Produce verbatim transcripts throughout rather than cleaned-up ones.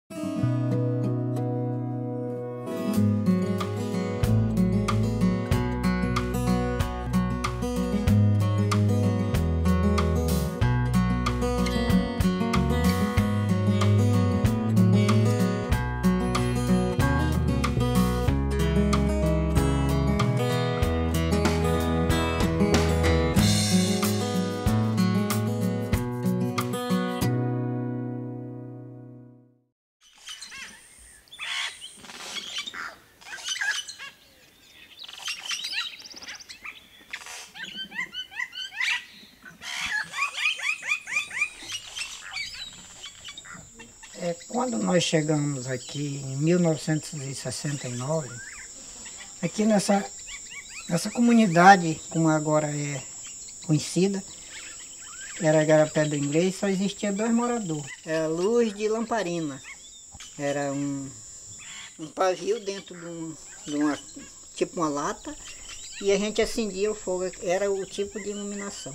É, quando nós chegamos aqui em mil novecentos e sessenta e nove, aqui nessa, nessa comunidade, como agora é conhecida, que era Igarapé do Inglês, só existia dois moradores. Era luz de lamparina. Era um, um pavio dentro de, um, de uma, tipo uma lata, e a gente acendia o fogo, era o tipo de iluminação.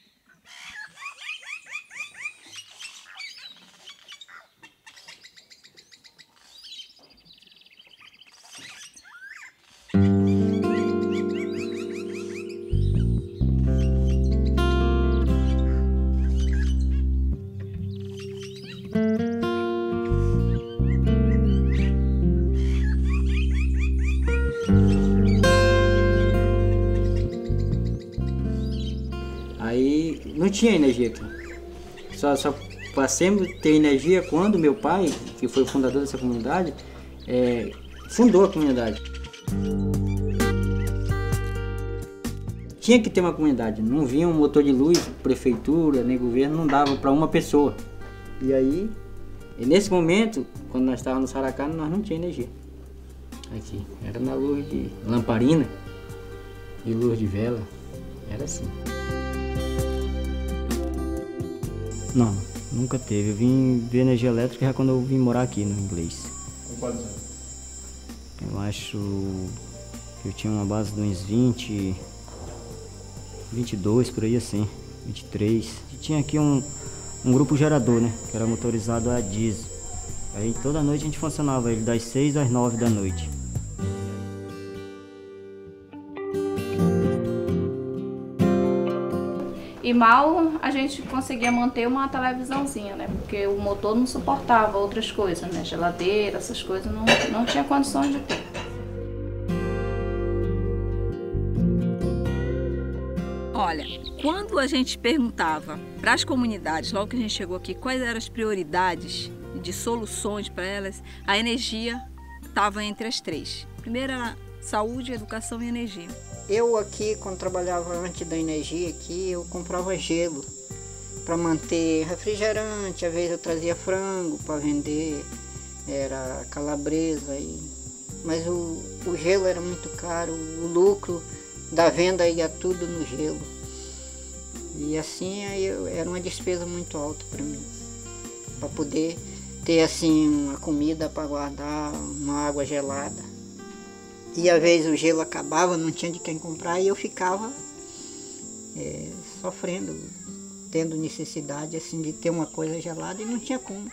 Aí não tinha energia aqui. Só, só passamos a ter energia quando meu pai, que foi o fundador dessa comunidade, é, fundou a comunidade. Tinha que ter uma comunidade, não vinha um motor de luz, prefeitura, nem governo, não dava para uma pessoa. E aí, e nesse momento, quando nós estávamos no Saracá, nós não tínhamos energia. Aqui, era na luz de lamparina e luz de vela, era assim. Não, nunca teve. Eu vim ver energia elétrica já quando eu vim morar aqui no Inglês. Com quantos anos? Eu acho que eu tinha uma base de uns vinte, vinte e dois, por aí assim, vinte e três. E tinha aqui um, um grupo gerador, né, que era motorizado a diesel. Aí toda noite a gente funcionava ele das seis às nove da noite. E mal a gente conseguia manter uma televisãozinha, né? Porque o motor não suportava outras coisas, né? Geladeira, essas coisas, não, não tinha condições de ter. Olha, quando a gente perguntava para as comunidades, logo que a gente chegou aqui, quais eram as prioridades de soluções para elas, a energia estava entre as três. Primeiro era saúde, educação e energia. Eu aqui, quando trabalhava antes da energia aqui, eu comprava gelo para manter refrigerante, às vezes eu trazia frango para vender, era calabresa, e... mas o, o gelo era muito caro, o lucro da venda ia tudo no gelo. E assim aí eu, era uma despesa muito alta para mim, para poder ter assim uma comida para guardar, uma água gelada. E às vezes o gelo acabava, não tinha de quem comprar, e eu ficava é, sofrendo, tendo necessidade assim, de ter uma coisa gelada e não tinha como.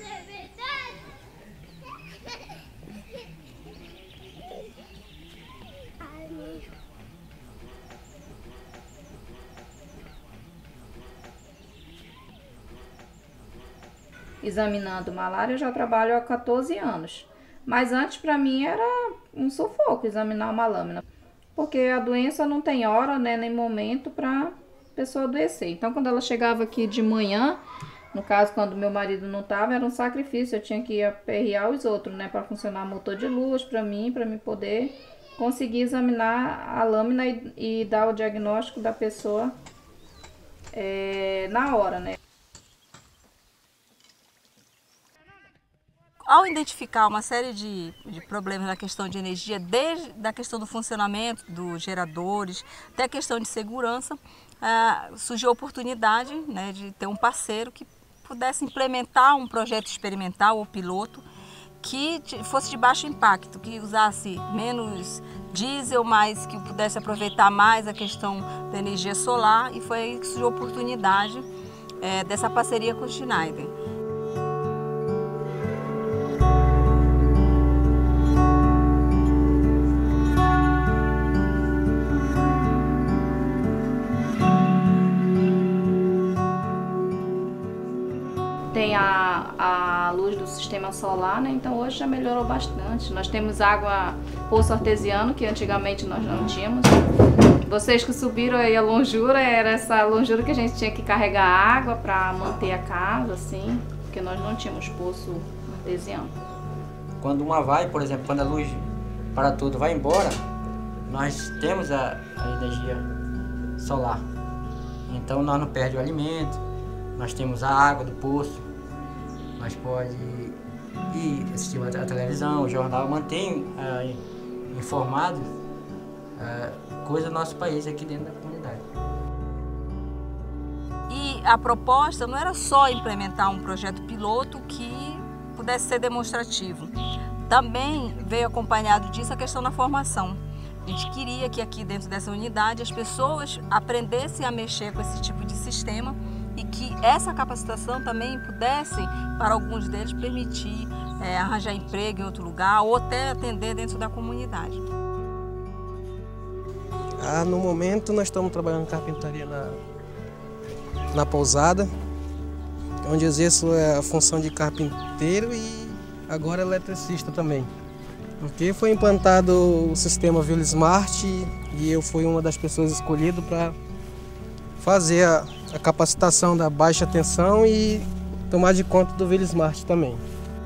Examinando malária eu já trabalho há quatorze anos. Mas antes para mim era um sufoco examinar uma lâmina, porque a doença não tem hora, né, nem momento para a pessoa adoecer. Então quando ela chegava aqui de manhã, no caso quando meu marido não estava, era um sacrifício, eu tinha que ir aperrear os outros, né, para funcionar motor de luz para mim, para me poder conseguir examinar a lâmina e, e dar o diagnóstico da pessoa é, na hora, né. Ao identificar uma série de, de problemas na questão de energia, desde a questão do funcionamento dos geradores, até a questão de segurança, ah, surgiu a oportunidade, né, de ter um parceiro que pudesse implementar um projeto experimental ou piloto que fosse de baixo impacto, que usasse menos diesel, mas que pudesse aproveitar mais a questão da energia solar, e foi aí que surgiu a oportunidade é, dessa parceria com o Schneider. tem a, a luz do sistema solar, né? Então hoje já melhorou bastante. Nós temos água, poço artesiano, que antigamente nós não tínhamos. Vocês que subiram aí a longura, era essa longura que a gente tinha que carregar água para manter a casa, assim, porque nós não tínhamos poço artesiano. Quando uma vai, por exemplo, quando a luz para tudo vai embora, nós temos a, a energia solar. Então nós não perdemos o alimento, nós temos a água do poço, nós podemos ir assistir a televisão, o jornal, mantém uh, informado uh, coisa do nosso país aqui dentro da comunidade. E a proposta não era só implementar um projeto piloto que pudesse ser demonstrativo. Também veio acompanhado disso a questão da formação. A gente queria que aqui dentro dessa unidade as pessoas aprendessem a mexer com esse tipo de sistema e que essa capacitação também pudesse, para alguns deles, permitir é, arranjar emprego em outro lugar ou até atender dentro da comunidade. Ah, no momento nós estamos trabalhando em carpintaria na, na pousada, onde exerço a função de carpinteiro e agora eletricista também. Porque foi implantado o sistema Vila Smart e eu fui uma das pessoas escolhidas para fazer a, a capacitação da baixa tensão e tomar de conta do Vila Smart também.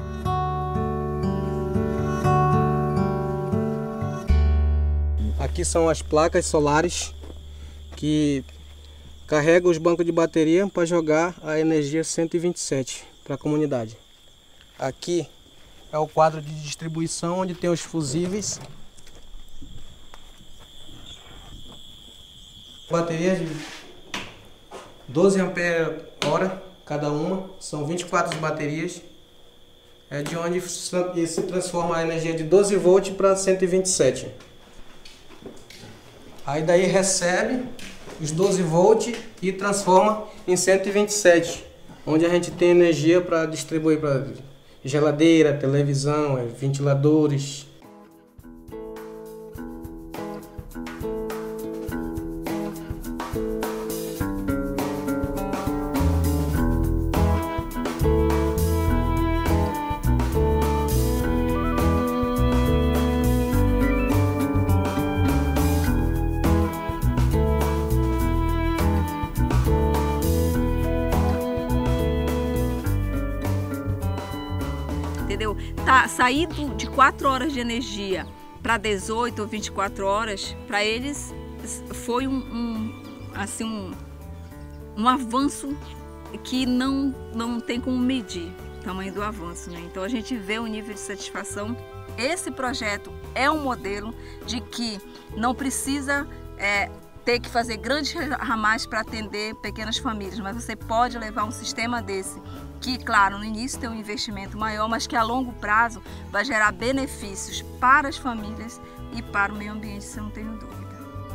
Aqui são as placas solares que carregam os bancos de bateria para jogar a energia cento e vinte e sete para a comunidade. Aqui é o quadro de distribuição onde tem os fusíveis. Baterias de doze ampere-hora cada uma, são vinte e quatro baterias. É de onde se transforma a energia de doze volts para cento e vinte e sete. Aí daí recebe os doze volts e transforma em cento e vinte e sete, onde a gente tem energia para distribuir para geladeira, televisão, ventiladores. Entendeu? Tá, sair de quatro horas de energia para dezoito ou vinte e quatro horas, para eles foi um, um, assim, um, um avanço que não, não tem como medir o tamanho do avanço, né? Então a gente vê o nível de satisfação. Esse projeto é um modelo de que não precisa é, ter que fazer grandes ramais para atender pequenas famílias, mas você pode levar um sistema desse que, claro, no início tem um investimento maior, mas que a longo prazo vai gerar benefícios para as famílias e para o meio ambiente, se eu não tenho dúvida.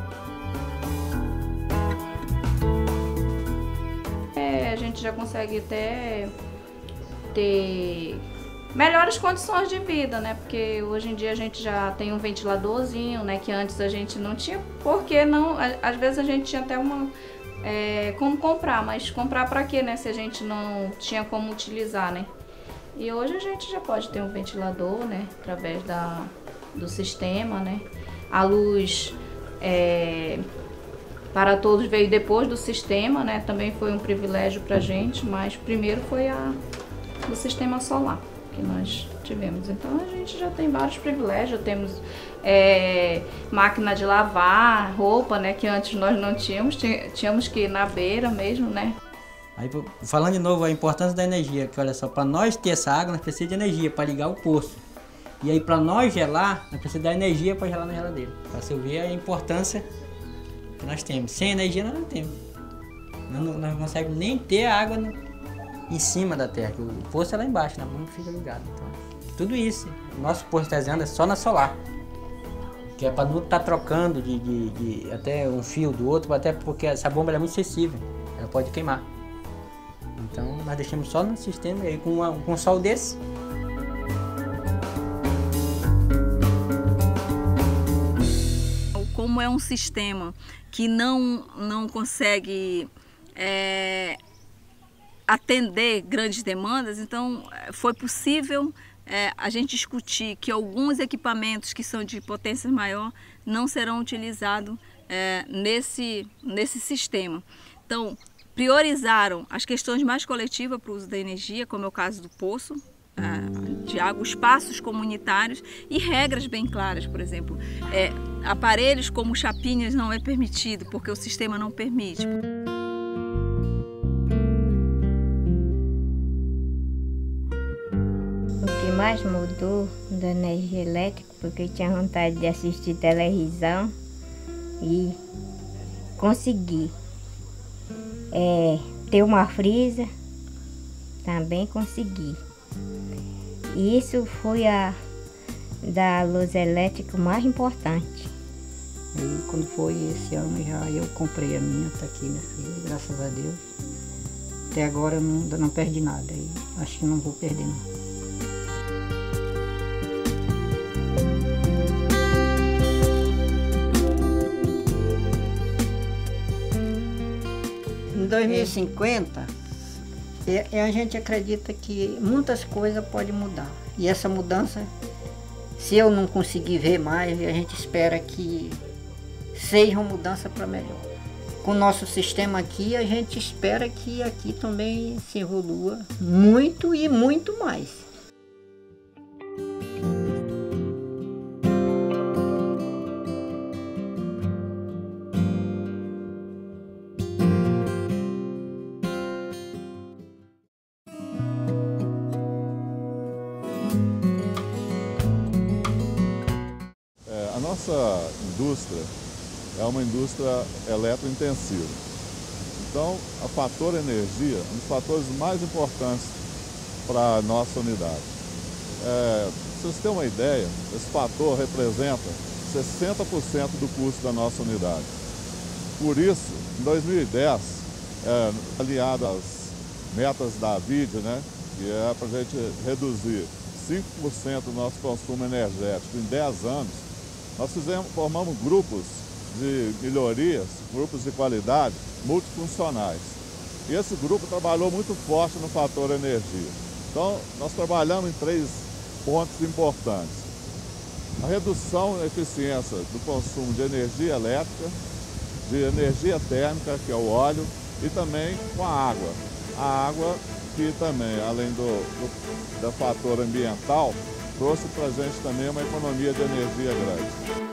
É, a gente já consegue até ter melhores condições de vida, né? Porque hoje em dia a gente já tem um ventiladorzinho, né? Que antes a gente não tinha, porque não, às vezes a gente tinha até uma É, como comprar, mas comprar para quê, né? Se a gente não tinha como utilizar, né? E hoje a gente já pode ter um ventilador, né? Através da, do sistema, né? A luz é, para todos veio depois do sistema, né? Também foi um privilégio para a gente, mas primeiro foi a do sistema solar que nós tivemos. Então a gente já tem vários privilégios, temos é, máquina de lavar roupa, né, que antes nós não tínhamos, tínhamos que ir na beira mesmo, né. Aí, falando de novo a importância da energia, que olha só, para nós ter essa água nós precisamos de energia para ligar o poço. E aí para nós gelar, nós precisamos da energia para gelar na geladeira. Para você ver a importância que nós temos. Sem energia nós não temos. Nós não, nós não conseguimos nem ter a água no, em cima da terra, o poço é lá embaixo, na mão fica ligado. Então, tudo isso, o nosso poço artesiano é só na solar. Que é para não estar tá trocando de, de, de até um fio do outro, até porque essa bomba é muito sensível, ela pode queimar. Então nós deixamos só no sistema, e aí com, uma, com um sol desse. Como é um sistema que não, não consegue é, atender grandes demandas, então foi possível é, a gente discutir que alguns equipamentos que são de potência maior não serão utilizados é, nesse, nesse sistema. Então, priorizaram as questões mais coletivas para o uso da energia, como é o caso do poço de água, espaços comunitários e regras bem claras, por exemplo, é, aparelhos como chapinhas não é permitido porque o sistema não permite. O que mais mudou da energia elétrica, porque eu tinha vontade de assistir televisão e conseguir é, ter uma frisa, também consegui. E isso foi a da luz elétrica mais importante. E quando foi esse ano já eu comprei a minha, tá aqui, minha filha, graças a Deus. Até agora eu não, não perdi nada, e acho que não vou perder não. Em dois mil e cinquenta, e a gente acredita que muitas coisas podem mudar. E essa mudança, se eu não conseguir ver mais, a gente espera que seja uma mudança para melhor. Com o nosso sistema aqui, a gente espera que aqui também se evolua muito e muito mais. A nossa indústria é uma indústria eletrointensiva. Então, o fator energia é um dos fatores mais importantes para a nossa unidade. É, para vocês terem uma ideia, esse fator representa sessenta por cento do custo da nossa unidade. Por isso, em dois mil e dez, é, aliado às metas da V I D, né, que é para a gente reduzir cinco por cento do nosso consumo energético em dez anos, nós fizemos, formamos grupos de melhorias, grupos de qualidade multifuncionais. E esse grupo trabalhou muito forte no fator energia. Então, nós trabalhamos em três pontos importantes. A redução da eficiência do consumo de energia elétrica, de energia térmica, que é o óleo, e também com a água. A água que também, além do, do, do fator ambiental, trouxe para a gente também uma economia de energia grande.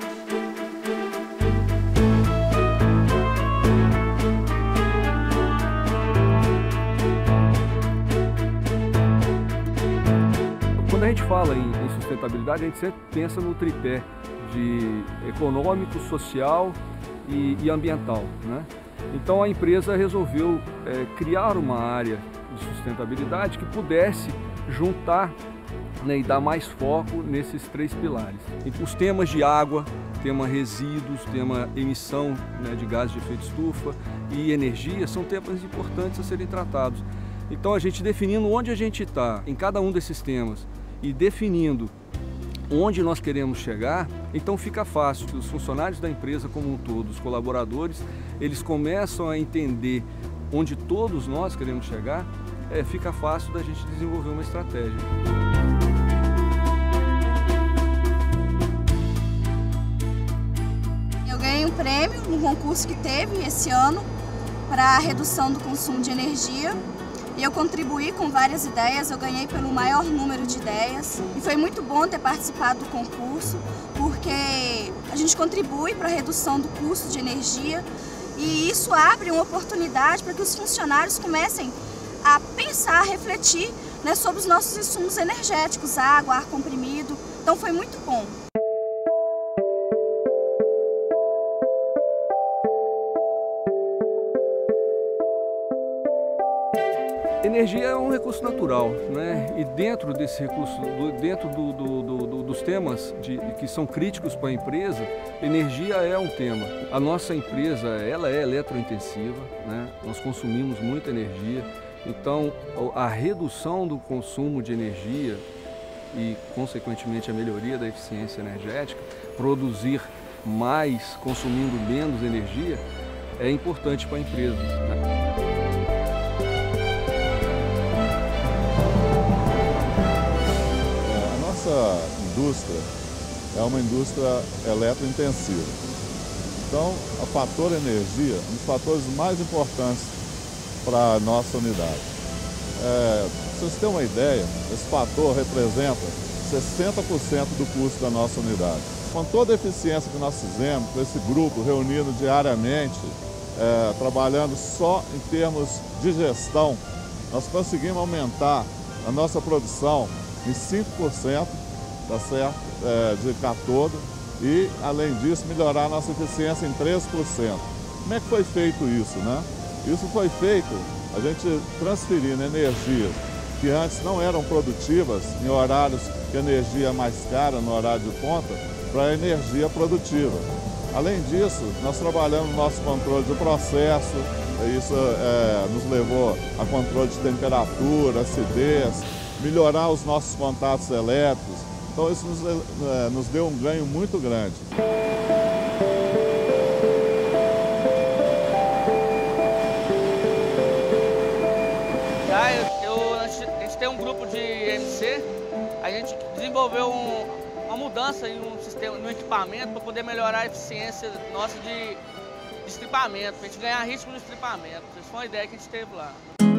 Quando a gente fala em, em sustentabilidade, a gente sempre pensa no tripé de econômico, social e, e ambiental, né? Então a empresa resolveu é, criar uma área de sustentabilidade que pudesse juntar, né, e dar mais foco nesses três pilares. Os temas de água, tema resíduos, tema emissão, né, de gases de efeito estufa e energia são temas importantes a serem tratados. Então a gente definindo onde a gente está em cada um desses temas e definindo onde nós queremos chegar, então fica fácil que os funcionários da empresa como um todo, os colaboradores, eles começam a entender onde todos nós queremos chegar, é, fica fácil da gente desenvolver uma estratégia. Eu ganhei um prêmio no concurso que teve esse ano para a redução do consumo de energia. E eu contribuí com várias ideias, eu ganhei pelo maior número de ideias. E foi muito bom ter participado do concurso, porque a gente contribui para a redução do custo de energia e isso abre uma oportunidade para que os funcionários comecem a pensar, a refletir, né, sobre os nossos insumos energéticos, água, ar comprimido. Então foi muito bom. Energia é um recurso natural, né? E dentro desse recurso, dentro do, do, do, dos temas de, que são críticos para a empresa, energia é um tema. A nossa empresa, ela é eletrointensiva, né? Nós consumimos muita energia, então a redução do consumo de energia e, consequentemente, a melhoria da eficiência energética, produzir mais consumindo menos energia, é importante para a empresa, né? indústria é uma indústria eletrointensiva. Então, o fator energia é um dos fatores mais importantes para a nossa unidade. É, para vocês terem uma ideia, esse fator representa sessenta por cento do custo da nossa unidade. Com toda a eficiência que nós fizemos, com esse grupo reunindo diariamente, é, trabalhando só em termos de gestão, nós conseguimos aumentar a nossa produção em cinco por cento, tá certo? É, de catodo, e, além disso, melhorar a nossa eficiência em três por cento. Como é que foi feito isso, né? Isso foi feito a gente transferindo energias que antes não eram produtivas em horários que a energia é mais cara, no horário de ponta, para a energia produtiva. Além disso, nós trabalhamos no nosso controle de processo, isso é, nos levou a controle de temperatura, acidez, melhorar os nossos contatos elétricos. Então isso nos, é, nos deu um ganho muito grande. Já eu, eu, a gente tem um grupo de M C, a gente desenvolveu um, uma mudança em um sistema, no equipamento para poder melhorar a eficiência nossa de, de estripamento, para a gente ganhar ritmo no estripamento. Isso foi uma ideia que a gente teve lá.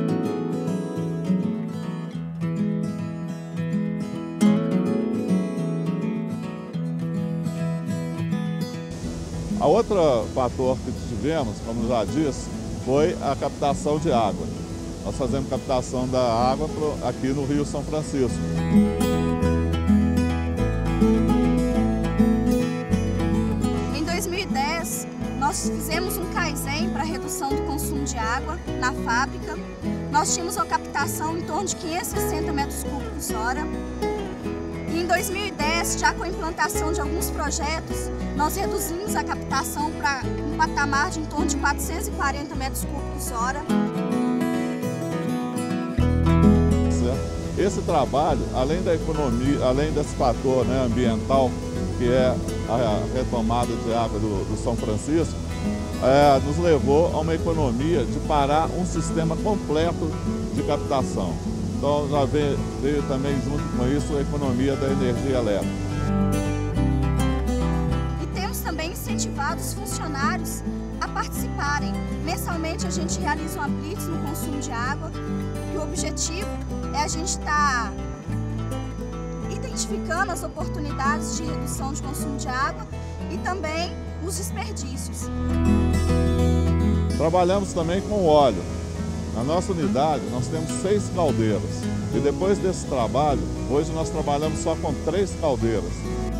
A outro fator que tivemos, como já disse, foi a captação de água. Nós fazemos captação da água aqui no Rio São Francisco. Em dois mil e dez, nós fizemos um Kaizen para redução do consumo de água na fábrica. Nós tínhamos uma captação em torno de quinhentos e sessenta metros cúbicos hora. E em dois mil e dez, já com a implantação de alguns projetos, nós reduzimos a captação para um patamar de em torno de quatrocentos e quarenta metros cúbicos hora. Esse trabalho, além da economia, além desse fator, né, ambiental, que é a retomada de água do, do São Francisco, é, nos levou a uma economia de parar um sistema completo de captação. Então já veio, veio também junto com isso a economia da energia elétrica. E temos também incentivado os funcionários a participarem. Mensalmente a gente realiza uma blitz no consumo de água e o objetivo é a gente estar identificando as oportunidades de redução de consumo de água e também os desperdícios. Trabalhamos também com óleo. Na nossa unidade, nós temos seis caldeiras. E depois desse trabalho, hoje nós trabalhamos só com três caldeiras.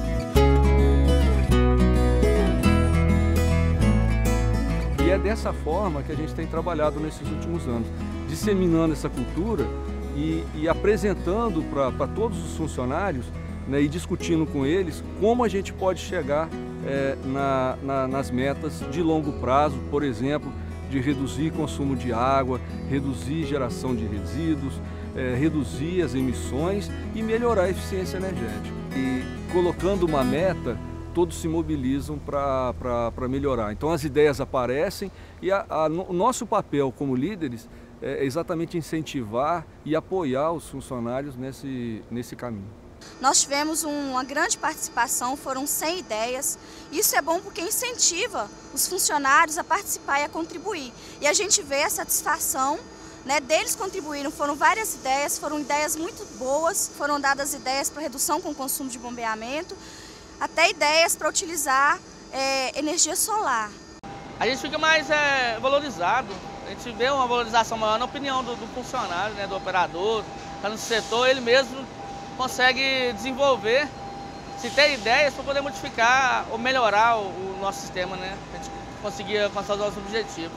E é dessa forma que a gente tem trabalhado nesses últimos anos, disseminando essa cultura e, e apresentando para todos os funcionários, né, e discutindo com eles como a gente pode chegar é, na, na, nas metas de longo prazo, por exemplo, de reduzir consumo de água, reduzir geração de resíduos, é, reduzir as emissões e melhorar a eficiência energética. E colocando uma meta, todos se mobilizam para melhorar. Então as ideias aparecem e a, a, o nosso papel como líderes é exatamente incentivar e apoiar os funcionários nesse, nesse caminho. Nós tivemos uma grande participação, foram cem ideias. Isso é bom porque incentiva os funcionários a participar e a contribuir. E a gente vê a satisfação, né, deles contribuíram. Foram várias ideias, foram ideias muito boas, foram dadas ideias para redução com o consumo de bombeamento, até ideias para utilizar é, energia solar. A gente fica mais é, valorizado, a gente vê uma valorização maior na opinião do, do funcionário, né, do operador, está no setor, ele mesmo consegue desenvolver, se ter ideias para poder modificar ou melhorar o, o nosso sistema, né? A gente conseguir alcançar os nossos objetivos.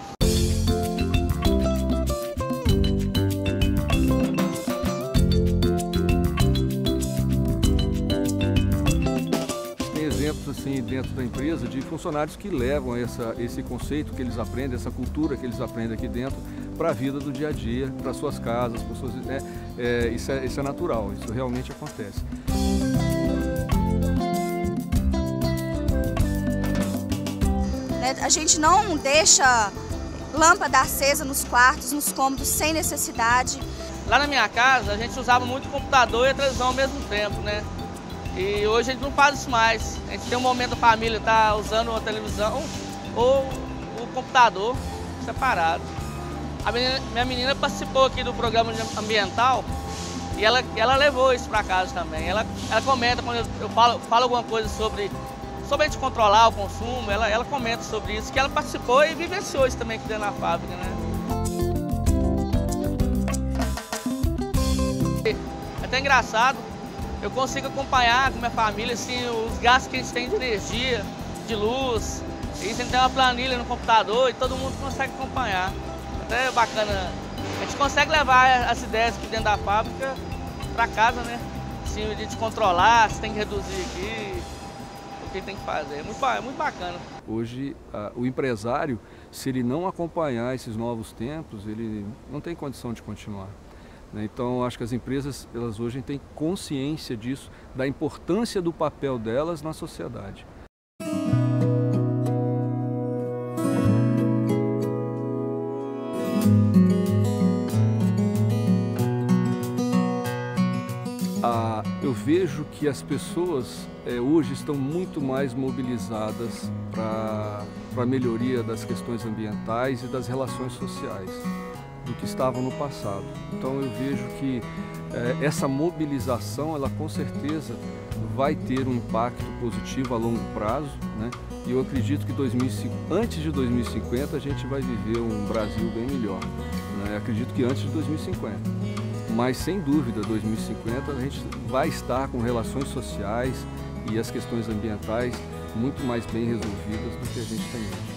Tem exemplos assim dentro da empresa de funcionários que levam essa, esse conceito que eles aprendem, essa cultura que eles aprendem aqui dentro, para a vida do dia a dia, para suas casas, para suas, né? é, isso, é, isso é natural, isso realmente acontece. A gente não deixa lâmpada acesa nos quartos, nos cômodos, sem necessidade. Lá na minha casa, a gente usava muito o computador e a televisão ao mesmo tempo, né? E hoje a gente não faz isso mais. A gente tem um momento da família tá usando a televisão ou o computador separado. A menina, minha menina participou aqui do programa ambiental e ela, ela levou isso para casa também. Ela, ela comenta quando eu, eu falo, falo alguma coisa sobre, sobre a gente controlar o consumo, ela, ela comenta sobre isso, que ela participou e vivenciou isso também aqui dentro da fábrica, né? É até engraçado, eu consigo acompanhar com minha família assim, os gastos que a gente tem de energia, de luz. E a gente tem uma planilha no computador e todo mundo consegue acompanhar. Até é bacana. A gente consegue levar as ideias aqui dentro da fábrica para casa, né? Assim, a gente controlar, se tem que reduzir aqui, o que tem que fazer. É muito, é muito bacana. Hoje, a, o empresário, se ele não acompanhar esses novos tempos, ele não tem condição de continuar. Então, acho que as empresas, elas hoje têm consciência disso, da importância do papel delas na sociedade. Ah, eu vejo que as pessoas é, hoje estão muito mais mobilizadas para a melhoria das questões ambientais e das relações sociais do que estavam no passado. Então eu vejo que eh, essa mobilização, ela com certeza vai ter um impacto positivo a longo prazo, né? E eu acredito que dois mil e cinquenta, antes de dois mil e cinquenta a gente vai viver um Brasil bem melhor, né? Acredito que antes de dois mil e cinquenta. Mas sem dúvida, dois mil e cinquenta a gente vai estar com relações sociais e as questões ambientais muito mais bem resolvidas do que a gente tem hoje.